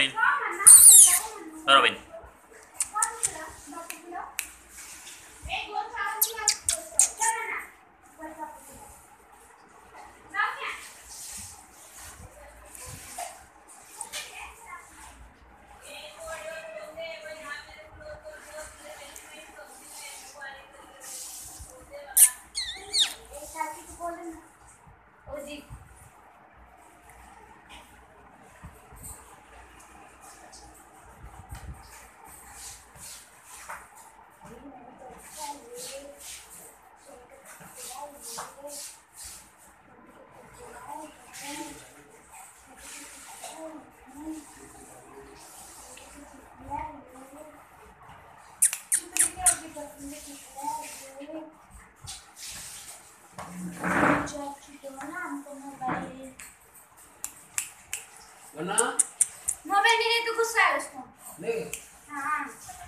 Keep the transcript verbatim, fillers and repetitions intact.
बहन करो बहन। मोबाइल नहीं तो गुस्सा है उसको। नहीं हाँ